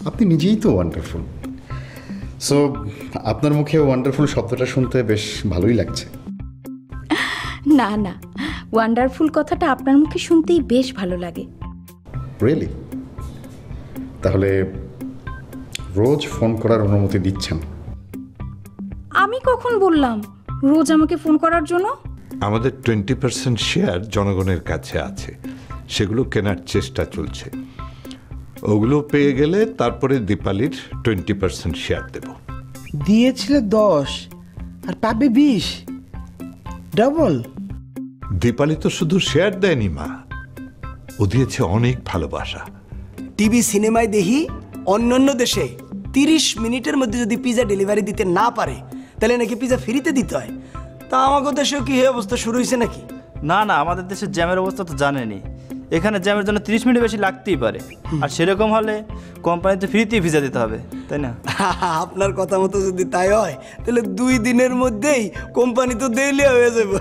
আপনি নিজেই তো ওয়ান্ডারফুল। সো আপনার মুখে ওয়ান্ডারফুল শব্দটা শুনতে বেশ ভালোই লাগছে। না না, ওয়ান্ডারফুল কথাটা আপনার মুখে শুনতেই বেশ ভালো লাগে। রিয়েলি? তাহলে রোজ ফোন করার অনুমতি দিচ্ছেন? আমি কখন বললাম রোজ আমাকে ফোন করার জন্য? আমাদের 20% শেয়ার জনগণের কাছে আছে, সেগুলো কেনার চেষ্টা চলছে। ওগুলো পেয়ে গেলে তারপরে দীপালির 20% শেয়ার দেব। দিয়েছিল 10 আর পাবে 20, ডাবল। দীপালি তো শুধু শেয়ার দেয়নি মা, ও দিয়েছে অনেক ভালোবাসা। টিভি সিনেমায় দেখি অন্যান্য দেশে 30 মিনিটের মধ্যে যদি পিজা ডেলিভারি দিতে না পারে তাহলে নাকি পিজা ফ্রিতে দিতে হয়। তা আমাদের দেশেও কি এই অবস্থা শুরু হয়েছে নাকি? না না, আমাদের দেশের জ্যামের অবস্থা তো জানেনি। এখানে জ্যামের জন্য 30 মিনিট বেশি লাগতেই পারে, আর সেরকম হলে কোম্পানিতে ফ্রিতেই ভিসা দিতে হবে, তাই না? আপনার কথা মতো যদি তাই হয় তাহলে 2 দিনের মধ্যেই কোম্পানি তো দেউলিয়া হয়ে যাবে।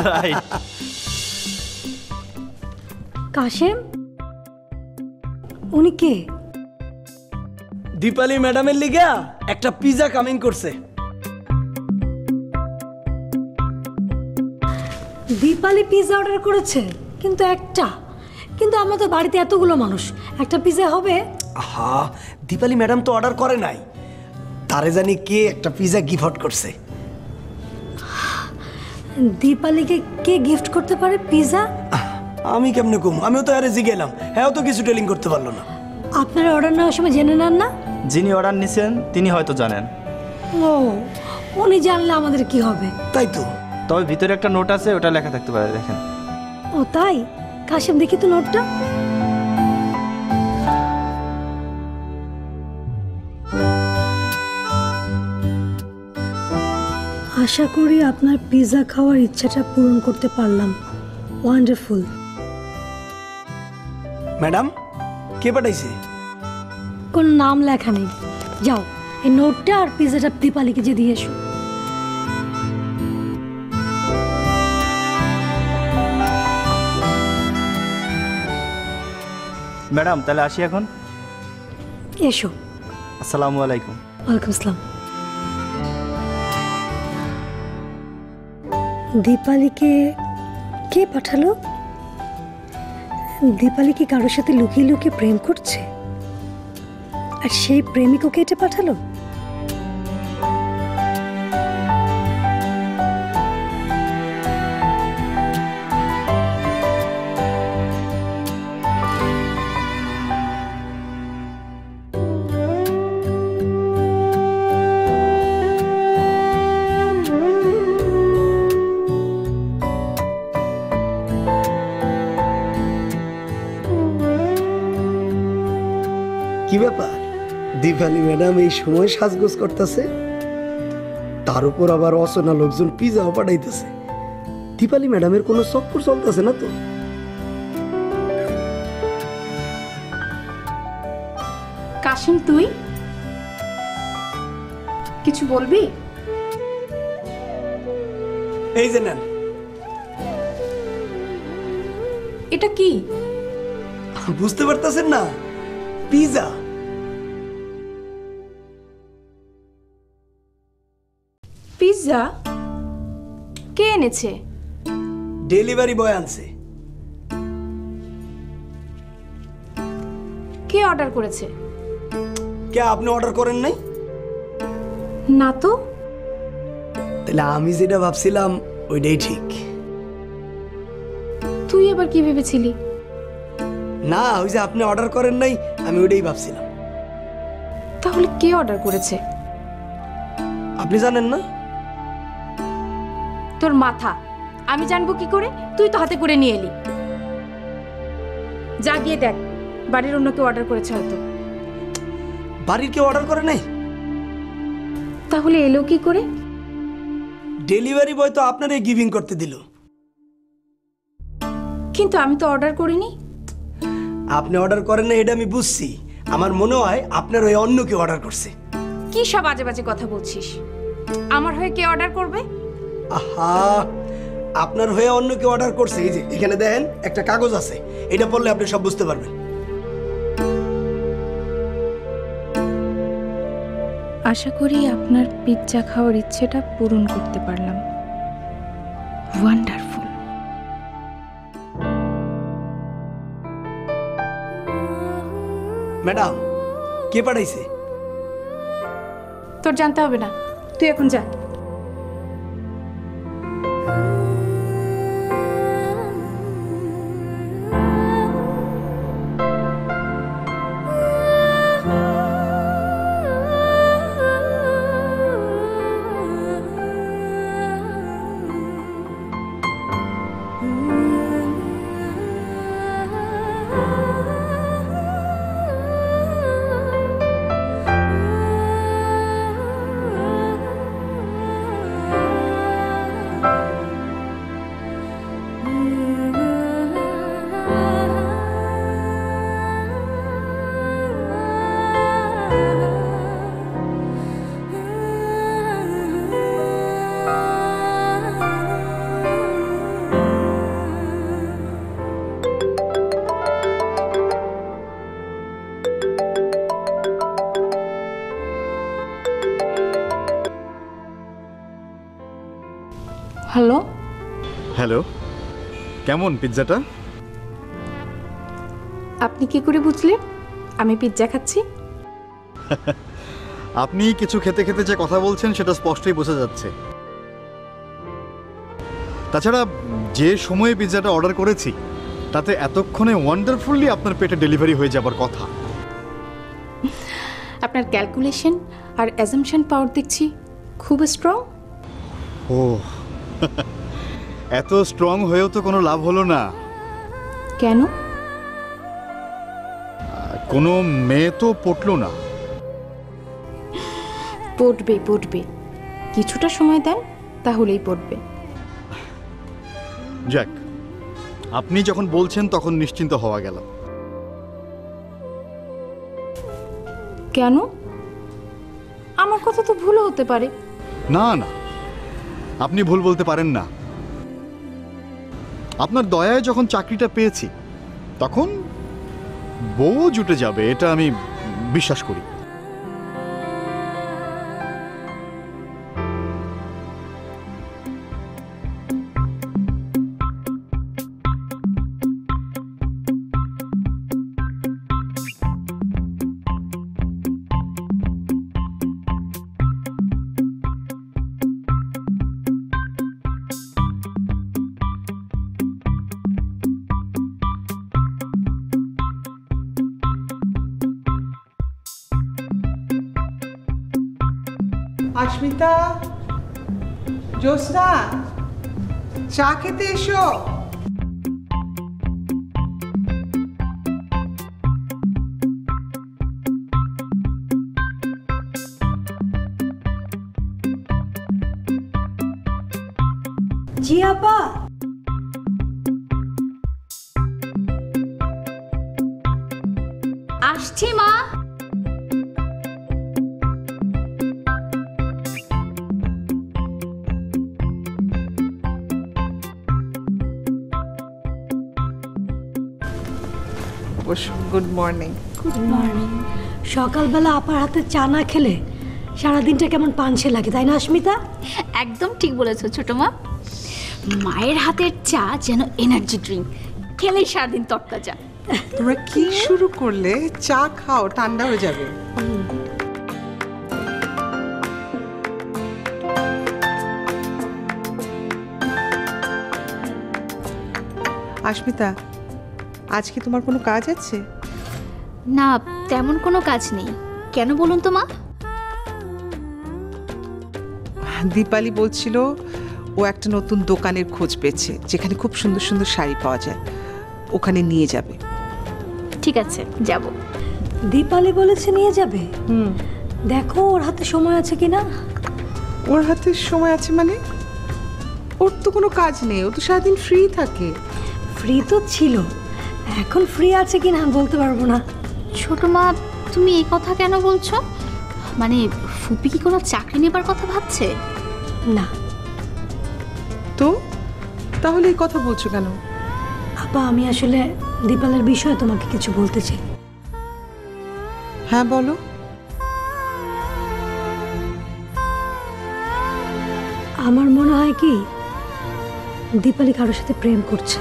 কাশেম, উনি কে? দীপালি ম্যাডামের লিগা একটা পিজা কামিং করছে। দীপালি পিজা অর্ডার করেছে? কিন্তু একটা, কিন্তু আমার তো বাড়িতে এতগুলো মানুষ, একটা পিজা হবে? আহা, দীপালি ম্যাডাম তো অর্ডার করে নাই, তারে জানি কে একটা পিজা গিফট করছে। দীপালিকে কে গিফট করতে পারে পিজা? আমি কেমনে কম, আমিও তো আরে জিগেলাম, হ্যাঁ তো কিছু টেলিং করতে পারলো না। আপনারা অর্ডার নেওয়ার সময় জেনে নেন না? যিনি অর্ডার নিছেন তিনি হয়তো জানেন। ও, উনি জানলে আমাদের কি হবে? তাই তো। তবে ভিতরে একটা নোট আছে, ওটা লেখা থাকতে পারে, দেখেন। ও তাই? কাশেম দেখি তো নোটটা। আশা করি আপনার পিজা খাওয়ার ইচ্ছাটা পূরণ করতে পারলাম। ওয়ান্ডারফুল। ম্যাডাম, কে পাঠাইছে? কোন নাম লেখা নেই। যাও, এই নোটটা আর পিজাটা দীপালিকে যে দিয়ে এসো। ম্যাডাম, তাহলে আসি এখন। এসো। আসসালামু আলাইকুম। ওয়ালাইকুম আসসালাম। দীপালিকে কে পাঠালো? দীপালি কি কারোর সাথে লুকিয়ে লুকিয়ে প্রেম করছে, আর সেই প্রেমিক ওকে এটা পাঠালো? কি ব্যাপার, দীপালি ম্যাডাম এই সময় সাজগোজ করতেছে, তার উপর আবার অচেনা লোকজন পিজাও পাঠাইতেছে। দীপালি ম্যাডামের কোনো চক্কর চলতেছে না তো? কাশিম, তুই কিছু বলবি? এই যে নেন। এটা কি? বুঝতে পারতেছেন না? পিজা। পিৎজা কে এনেছে? ডেলিভারি বয় আনছে। কে অর্ডার করেছে? কে, আপনি অর্ডার করেন নাই? না তো। তাহলে আমি যেটা ভাবছিলাম ওইটাই ঠিক। তুই আবার কি ভেবেছিলি? না, ওই যে আপনি অর্ডার করেন নাই, আমি ওইটাই ভাবছিলাম। তাহলে কে অর্ডার করেছে? আপনি জানেন না? তোর মাথা, আমি জানবো কি করে? তুই তো হাতে করে নিয়ে এলি। যা গিয়ে দেখ, বাড়ির অন্য কেউ অর্ডার করেছে হয়তো। বাড়ির কেউ অর্ডার করে নাই? তাহলে এলো কি করে? ডেলিভারি বয় তো আপনারে গিভিং করতে দিল। কিন্তু আমি তো অর্ডার করিনি। আপনি অর্ডার করেন না এটা আমি বুঝছি, আমার মনে হয় আপনার ওই অন্য কেউ অর্ডার করছে। কি সব বাজে বাজে কথা বলছিস? আমার হয়ে কে অর্ডার করবে? আহা, আপনার হয়ে অন্য কেউ অর্ডার করছে। এই যে এখানে দেখেন একটা কাগজ আছে, এটা পড়লে আপনি সব বুঝতে পারবেন। আশা করি আপনার পিৎজা খাওয়ার ইচ্ছেটা পূরণ করতে পারলাম। ওয়ান্ডারফুল। ম্যাডাম কে পাঠাইছে? তোর জানতে হবে না, তুই এখন যা। হ্যালো, হ্যালো, কেমন পিৎজাটা? আপনি কি করে বুঝলেন আমি পিৎজা খাচ্ছি? আপনি কিছু খেতে খেতে যে কথা বলছেন সেটা স্পষ্টই বোঝা যাচ্ছে। তাছাড়া যে সময়ে পিৎজাটা অর্ডার করেছি তাতে এতক্ষণে ওয়ান্ডারফুলি আপনার পেটে ডেলিভারি হয়ে যাবার কথা। আপনার ক্যালকুলেশন আর অ্যাজাম্পশন পাওয়ার দেখছি খুব স্ট্রং। ও এত স্ট্রং হয়েও তো কোনো লাভ হলো না। কেন? কোনো মেয়ে তো পটলো না। পড়বে পড়বে, কিছুটা সময় দেন তাহলেই পড়বে। যাক, আপনি যখন বলছেন তখন নিশ্চিন্ত হওয়া গেল। কেন? আমার কথা তো ভুলও হতে পারে। না না, আপনি ভুল বলতে পারেন না। আপনার দয়ায় যখন চাকরিটা পেয়েছি তখন বউ জুটে যাবে, এটা আমি বিশ্বাস করি। আস্মিতা, জ্যোৎস্না, চা খেতে এসো। জি আপা। আসছি মা। Good morning. Good morning. সকালবেলা আপার হাতে চা না খেলে সারাদিনটা কেমন পানসে লাগে, তাই না অস্মিতা? একদম ঠিক বলেছো ছোট মা। মায়ের হাতের চা যেন এনার্জি ড্রিঙ্ক, খেলেই সারাদিন তরতাজা। তোমরা কি শুরু করলে? চা খাও, ঠান্ডা হয়ে যাবে। আস্মিতা, আজকে তোমার কোনো কাজ আছে? না, তেমন কোনো কাজ নেই। কেন বলুন তো মা? দীপালি বলছিল ও একটা নতুন দোকানের খোঁজ পেয়েছে যেখানে খুব সুন্দর সুন্দর শাড়ি পাওয়া যায়, ওখানে নিয়ে যাবে। ঠিক আছে, যাব। দীপালি বলেছে নিয়ে যাবে। দেখো ওর হাতে সময় আছে কিনা। ওর হাতে সময় আছে মানে? ওর তো কোনো কাজ নেই, ও তো সারাদিন ফ্রি থাকে। ফ্রি তো ছিল, এখন ফ্রি আছে কিনা বলতে পারবো না। ছোট মা, তুমি এই কথা কেন বলছো? মানে ফুপি কি কোনো চাকরি নেবার কথা ভাবছে? না। তো তাহলে এই কথা বলছো কেন? আপা, আমি আসলে দীপালের বিষয়ে তোমাকে কিছু বলতে চাই। হ্যাঁ বলো। আমার মনে হয় কি দীপালি কারোর সাথে প্রেম করছে।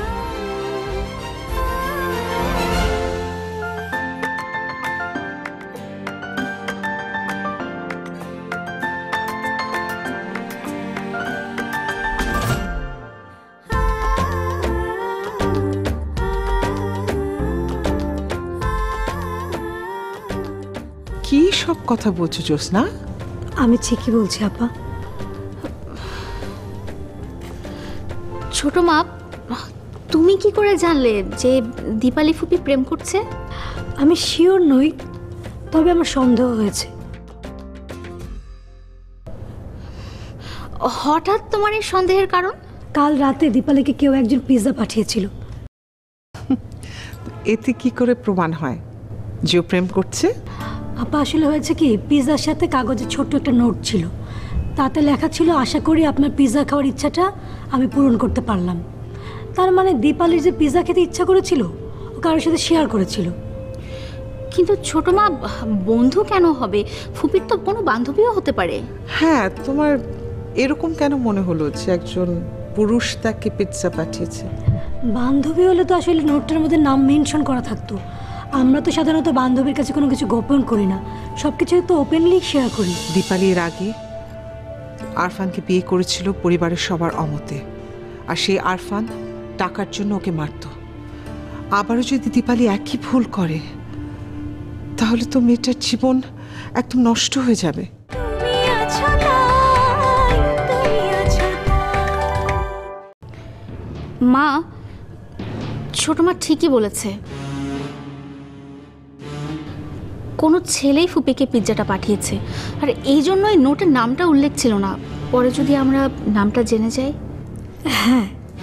কি সব কথা বলছো জ্যোৎস্না? আমি ঠিকই বলছি আপা। ছোট মা, তুমি কি করে জানলে যে দীপালি ফুপি প্রেম করছে? আমি শিওর নই, তবে আমার সন্দেহ হয়েছে। হঠাৎ তোমার এই সন্দেহের কারণ? কাল রাতে দীপালিকে কেউ একজন পিৎজা পাঠিয়েছিল। এতে কি করে প্রমাণ হয় যে ও প্রেম করছে? আপা আসলে হয়েছে কি, পিৎজার সাথে কাগজে ছোট্ট একটা নোট ছিল, তাতে লেখা ছিল আশা করি আপনার পিৎজা খাওয়ার ইচ্ছাটা আমি পূরণ করতে পারলাম। তার মানে দীপালির যে পিৎজা খেতে ইচ্ছা করেছিল ও কারোর সাথে শেয়ার করেছিল। কিন্তু ছোট মা, বন্ধু কেন হবে? ফুপির তো কোনো বান্ধবীও হতে পারে। হ্যাঁ, তোমার এরকম কেন মনে হলো যে একজন পুরুষ তাকে পিৎজা পাঠিয়েছে? বান্ধবী হলে তো আসলে নোটটার মধ্যে নাম মেনশন করা থাকতো। আমরা তো সাধারণত বান্ধবীর কাছে কোনো কিছু গোপন করি না, সব কিছু তো ওপেনলি শেয়ার করি। দীপালি এর আগে আরফানকে বিয়ে করেছিল পরিবারের সবার অমতে, আর সেই আরফান টাকার জন্য ওকে মারত। আবারও যদি দীপালি একই ভুল করে তাহলে তো মেয়েটার জীবন একদম নষ্ট হয়ে যাবে। মা, ছোট মা ঠিকই বলেছে। কোনো ছেলেই ফুপিকে পিৎজাটা পাঠিয়েছে, আর এই জন্যই নোটের নামটা উল্লেখ ছিল না। পরে যদি আমরা নামটা জেনে যাই। হ্যাঁ,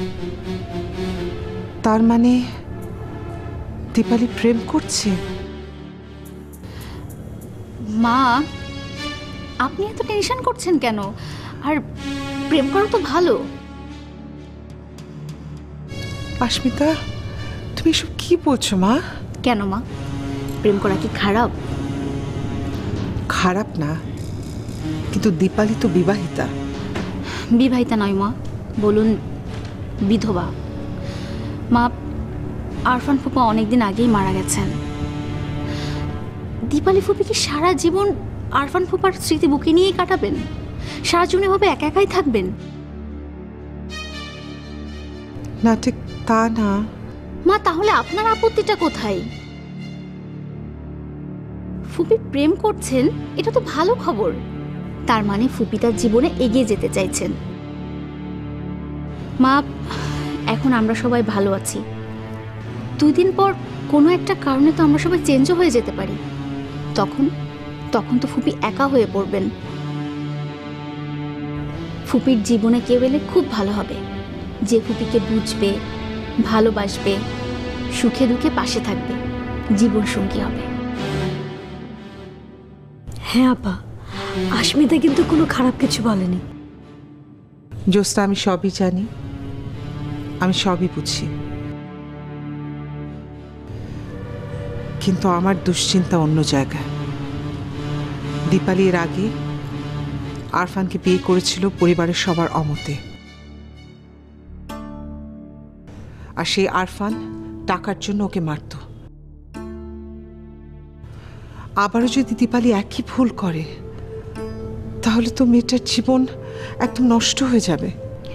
তার মানে দীপালি প্রেম করছে? মা, আপনি এত টেনশন করছেন কেন? আর প্রেম করা তো ভালো। পাশমিতা, তুমি এসব কি বলছো মা? কেন মা, প্রেম করা কি খারাপ? খারাপ না, কিন্তু দীপালি তো বিবাহিতা। বিবাহিতা নয় মা, বলুন বিধবা। মা, আরফান ফুপা অনেকদিন আগেই মারা গেছেন। দীপালি ফুপি কি সারা জীবন আরফান ফুপার স্মৃতি বুকে নিয়েই কাটাবেন? সারা জীবন এভাবে একা একাই থাকবেন? না, ঠিক তা না মা, তাহলে আপনার আপত্তিটা কোথায়? ফুপি প্রেম করছেন, এটা তো ভালো খবর। তার মানে ফুপি তার জীবনে এগিয়ে যেতে চাইছেন। মা, এখন আমরা সবাই ভালো আছি। 2 দিন পর কোনো একটা কারণে তো আমরা সবাই চেঞ্জও হয়ে যেতে পারি। তখন তো ফুপি একা হয়ে পড়বেন। ফুপির জীবনে কেউ এলে খুব ভালো হবে, যে ফুপিকে বুঝবে, ভালোবাসবে, সুখে দুঃখে পাশে থাকবে, জীবন সঙ্গী হবে। হ্যাঁ আপা, আশমিতা কিন্তু কোনো খারাপ কিছু বলেনি। জ্যোৎস্না, আমি সবই জানি, আমি সবই বুঝি, কিন্তু আমার দুশ্চিন্তা অন্য জায়গায়। দীপালি এর আগে আরফানকে বিয়ে করেছিল পরিবারের সবার অমতে, আর সেই আরফান টাকার জন্য ওকে মারত। আবারও যদি দীপালি একই ভুল করে তাহলে তো মেয়েটার জীবন একদম নষ্ট হয়ে যাবে।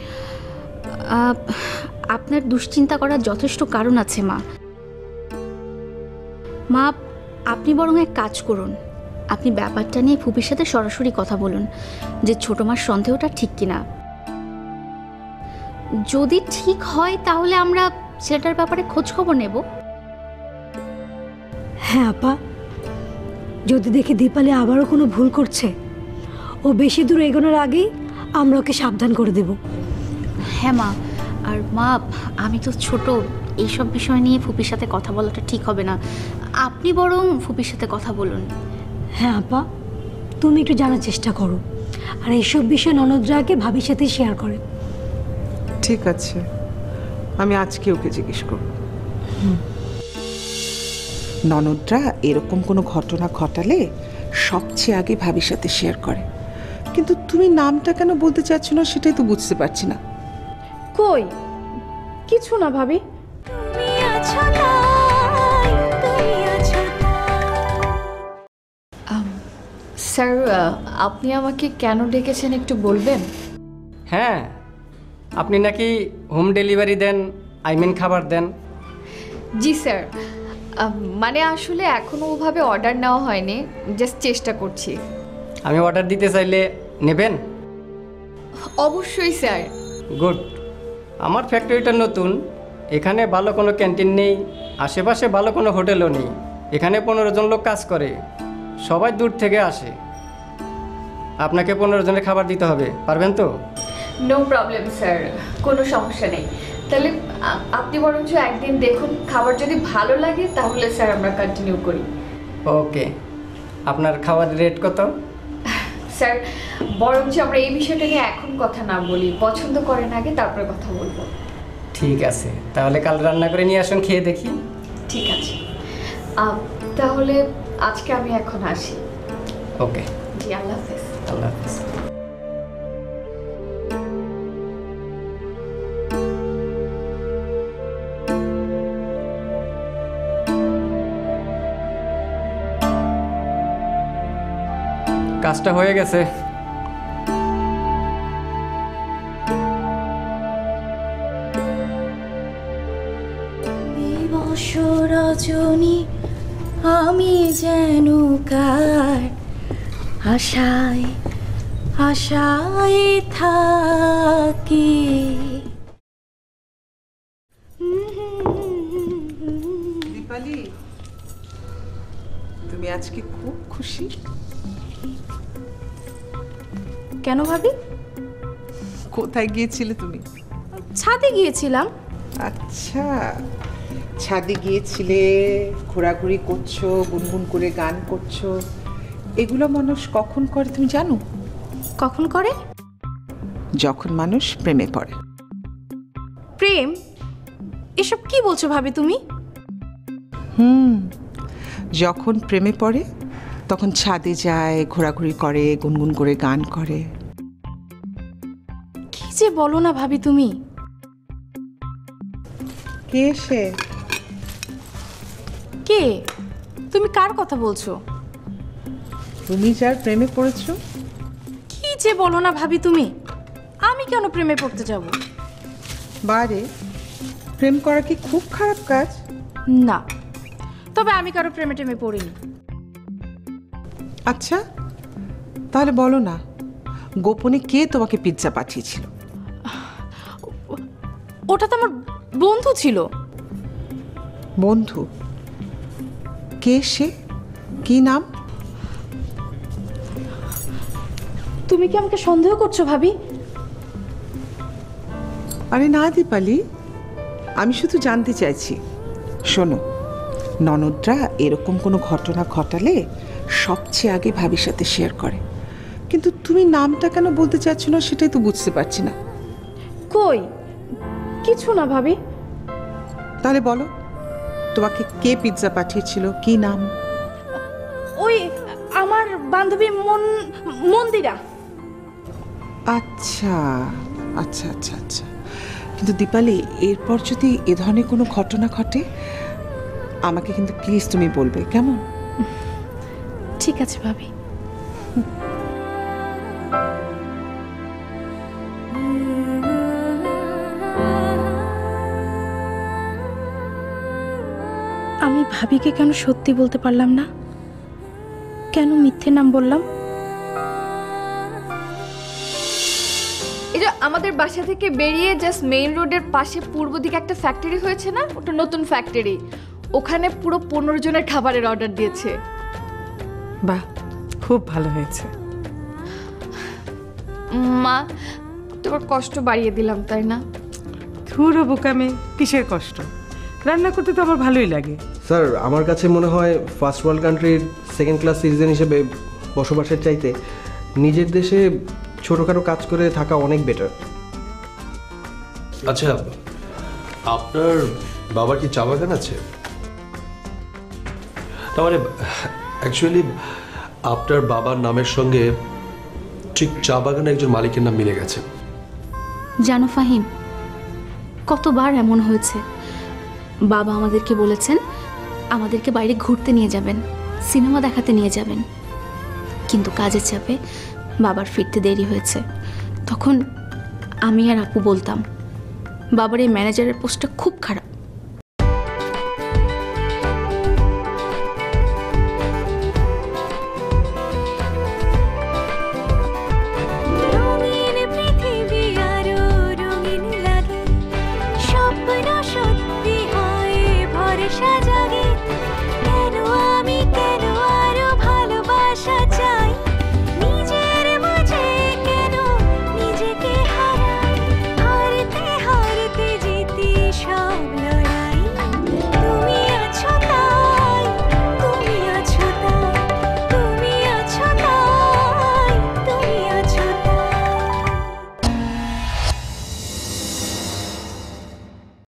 আপনার দুশ্চিন্তা করার যথেষ্ট কারণ আছে মা। মা, আপনি বরং এক কাজ করুন, আপনি ব্যাপারটা নিয়ে ফুপির সাথে সরাসরি কথা বলুন যে ছোট মার সন্দেহটা ঠিক কিনা। যদি ঠিক হয় তাহলে আমরা সেটার ব্যাপারে খোঁজ খবর নেব। হ্যাঁ আপা, যদি দেখি দীপালি আবারও কোনো ভুল করছে, ও বেশি দূর এগোনোর আগেই আমরা ওকে সাবধান করে দেব। হ্যাঁ মা, আর মা, আমি তো ছোট, এইসব বিষয় নিয়ে ফুপির সাথে কথা বলাটা ঠিক হবে না। আপনি বরং ফুপির সাথে কথা বলুন। হ্যাঁ আপা, তুমি একটু জানার চেষ্টা করো, আর এইসব বিষয় ননদরা আগে ভাবির সাথে শেয়ার করে। ঠিক আছে, আমি আজকে ওকে জিজ্ঞেস করব। ননদরা এরকম কোনো ঘটনা ঘটালে সবচেয়ে আগে ভাবির সাথে শেয়ার করে, কিন্তু তুমি নামটা কেন বলতে চাচ্ছ না সেটাই তো বুঝতে পারছি না। কই কিছু না ভাবি। স্যার আপনি আমাকে কেন ডেকেছেন একটু বলবেন? হ্যাঁ, আপনি নাকি হোম ডেলিভারি দেন, খাবার দেন। জি স্যার, মানে আসলে এখনও ওভাবে অর্ডার নেওয়া হয়নি, জাস্ট চেষ্টা করছি। আমি অর্ডার দিতে চাইলে নেবেন? অবশ্যই স্যার। গুড। আমার ফ্যাক্টরিটা নতুন, এখানে ভালো কোনো ক্যান্টিন নেই, আশেপাশে ভালো কোনো হোটেলও নেই। এখানে 15 জন লোক কাজ করে, সবাই দূর থেকে আসে। আপনাকে 15 জনের খাবার দিতে হবে, পারবেন তো? নো প্রবলেম স্যার, কোনো সমস্যা নেই। তাহলে আপনি বরঞ্চ একদিন দেখুন, খাবার যদি ভালো লাগে তাহলে স্যার আমরা কন্টিনিউ করি। ওকে, আপনার খাওয়ার রেট কত? স্যার বরঞ্চ আমরা এই বিষয়টা নিয়ে এখন কথা না বলি, পছন্দ করেন আগে তারপরে কথা বলবো। ঠিক আছে, তাহলে কাল রান্না করে নিয়ে আসুন, খেয়ে দেখি। ঠিক আছে, তাহলে আজকে আমি এখন আসি। ওকে। জি, আল্লাহ হাফেজ। আল্লাহ হাফেজ। কাজটা হয়ে গেছে। দিবস রজনী আমি যেন কার আশায় আশায় থাকি। দীপালি, তুমি আজকে খুব খুশি? কেন ভাবি? কোথায় গিয়েছিলে তুমি? ছাদে গিয়েছিলাম। আচ্ছা, ছাদে গিয়েছিলে, ঘোরাঘুরি করছো, গুনগুন করে গান করছো। এগুলো মানুষ কখন করে তুমি জানো? কখন করে? যখন মানুষ প্রেমে পড়ে। প্রেম? এসব কি বলছো ভাবি তুমি? যখন প্রেমে পড়ে তখন ছাদে যায়, ঘোরাঘুরি করে, গুনগুন করে গান করে। কি যে বলো না ভাবি তুমি। কে সে? কে? তুমি কার কথা বলছো? তুমি যার প্রেমে পড়েছো। কি যে বলো না ভাবি তুমি। আমি কেন প্রেমে পড়তে যাব? বারে, প্রেম করা কি খুব খারাপ কাজ? না, তবে আমি কারো প্রেমে টেমে পড়িনি। আচ্ছা, তাহলে বলো না, গোপনে কে তোমাকে পিৎজা পাঠিয়েছিল? ওটা তো আমার বন্ধু ছিল। বন্ধু? কে সে? কি নাম? তুমি কি আমাকে সন্দেহ করছো ভাবি? আরে না দীপালি, আমি শুধু জানতে চাইছি। শোনো, ননদরা এরকম কোনো ঘটনা ঘটালে সবচেয়ে আগে ভাবির সাথে শেয়ার করে, কিন্তু তুমি নামটা কেন বলতে চাচ্ছ না সেটাই তো বুঝতে পারছি না। কই কিছু না ভাবি। তাহলে বলো, তোমাকে কে পিৎজা পাঠিয়েছিল, কি নাম? ওই আমার বান্ধবী মন্দিরা। আচ্ছা আচ্ছা আচ্ছা আচ্ছা। কিন্তু দীপালি, এরপর যদি এ ধরনের কোনো ঘটনা ঘটে আমাকে কিন্তু প্লিজ তুমি বলবে, কেমন? ঠিক আছে ভাবি। আমি ভাবিকে কেন সত্যি বলতে পারলাম না? কেন মিথ্যে নাম বললাম? এটা আমাদের বাসা থেকে বেরিয়ে জাস্ট মেইন রোডের পাশে পূর্ব দিকে একটা ফ্যাক্টরি হয়েছে না, ওটা নতুন ফ্যাক্টরি। ওখানে পুরো 15 জনের খাবারের অর্ডার দিয়েছে। বাহ, খুব ভালো হয়েছে। মা, তোমার কষ্ট বাড়িয়ে দিলাম তাই না? ধুরো বোকামে, কিসের কষ্ট? রান্না করতে তো আমার ভালোই লাগে। স্যার, আমার কাছে মনে হয় ফার্স্ট ওয়ার্ল্ড কান্ট্রির সেকেন্ড ক্লাস সিটিজেন হিসেবে বসবাসের চাইতে নিজের দেশে ছোটোখাটো কাজ করে থাকা অনেক বেটার। আচ্ছা, আপনার বাবার কি চা বাগান আছে? না মানে অ্যাকচুয়ালি আপনার বাবার নামের সঙ্গে ঠিক চা বাগানে একজন মালিকের নাম মিলে গেছে। জানো ফাহিম, কতবার এমন হয়েছে। বাবা আমাদেরকে বলেছেন আমাদেরকে বাইরে ঘুরতে নিয়ে যাবেন, সিনেমা দেখাতে নিয়ে যাবেন, কিন্তু কাজের চাপে বাবার ফিরতে দেরি হয়েছে। তখন আমি আর আপু বলতাম বাবার এই ম্যানেজারের পোস্টটা খুব খারাপ,